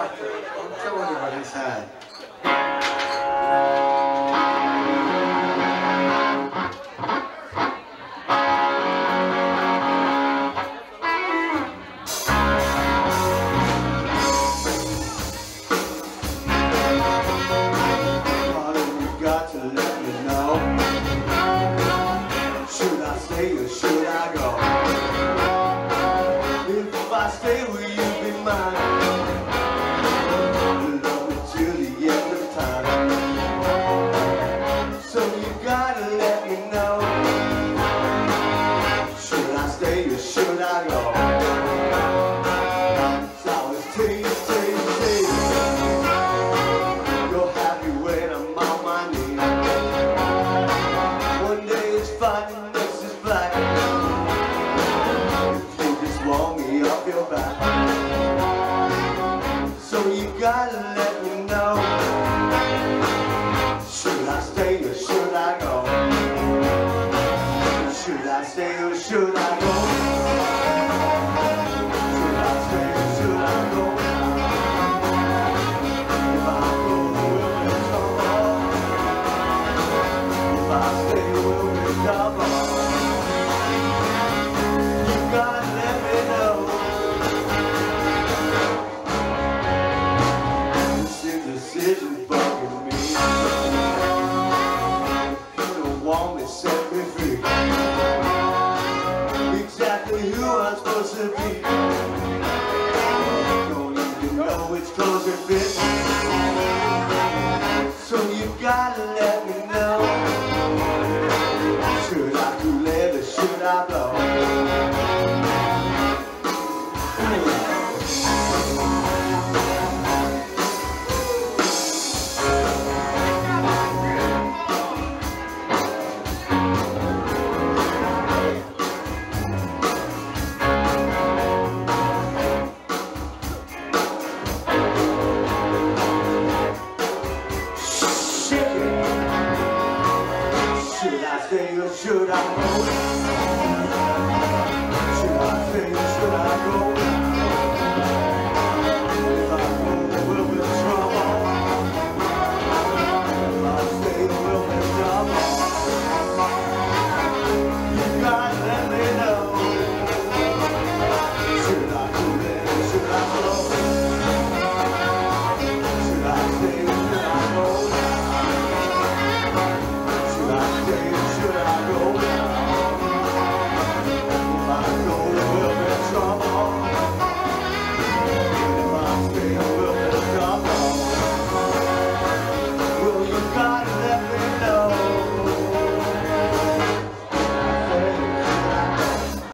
doctor. Don't tell anybody. Inside. Should I go? If I stay, will you be mine? Love me till the end of time. So you gotta let me know. Should I stay or should I go? It's always tease, tease, tease. You're happy when I'm on my knees. One day it's fine. Black. If you just want me off your back, so you gotta let me know. Should I stay or should I go? Should I stay or should I go? Should I stay or should I go? If I go, will it come off? If I stay, will it stop off? God, let me know. This indecision's bugging me. You don't want me, set me free. Exactly who I'm supposed to be. Don't even know which clothes it fits.